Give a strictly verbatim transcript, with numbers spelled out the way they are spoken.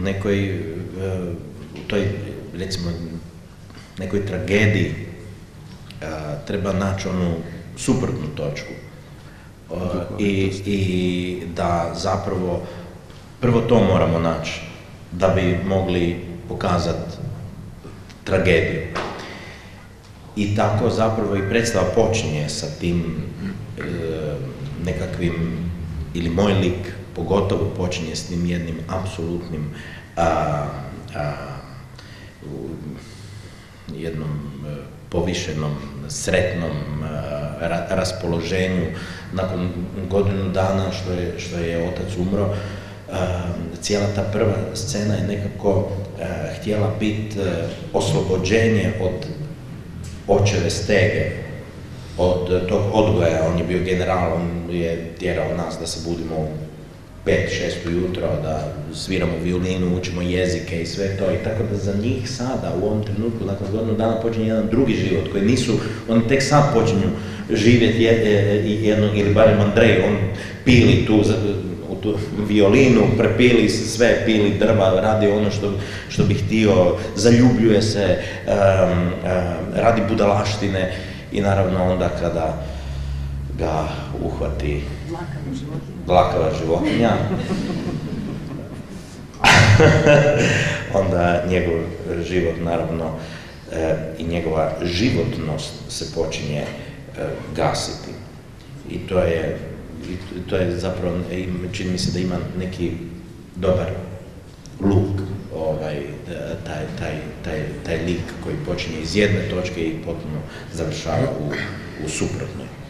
nekoj, u toj, recimo, nekoj tragediji treba naći onu suprotnu točku. I, i da zapravo prvo to moramo naći da bi mogli pokazati tragediju. I tako zapravo i predstava počinje sa tim e, nekakvim, ili moj lik pogotovo počinje s tim jednim apsolutnim a, a, u jednom e, povišenom, sretnom a, ra, raspoloženju nakon godinu dana što je, što je otac umro. A, cijela ta prva scena je nekako a, htjela biti oslobođenje od očeve stege, od tog odgoja. On je bio general, on je tjerao nas da se budimo u pet, šest ujutro, da sviramo violinu, učimo jezike i sve to. I tako da za njih sada, u ovom trenutku, nakon godinu dana, počinje jedan drugi život koji nisu, oni tek sad počinju živjeti jedno, ili barem Andrej, on pili tu, tu violinu, prepili se sve, pili drva, radi ono što, što bi htio, zaljubljuje se, um, um, radi budalaštine i naravno onda kada ga uhvati dlakava životinja, onda njegov život naravno e, i njegova životnost se počinje e, gasiti. I to je, i to je zapravo, čini mi se da ima neki dobar luk, ovaj, taj, taj, taj, taj lik koji počinje iz jedne točke i potpuno završava u, u suprotnoj.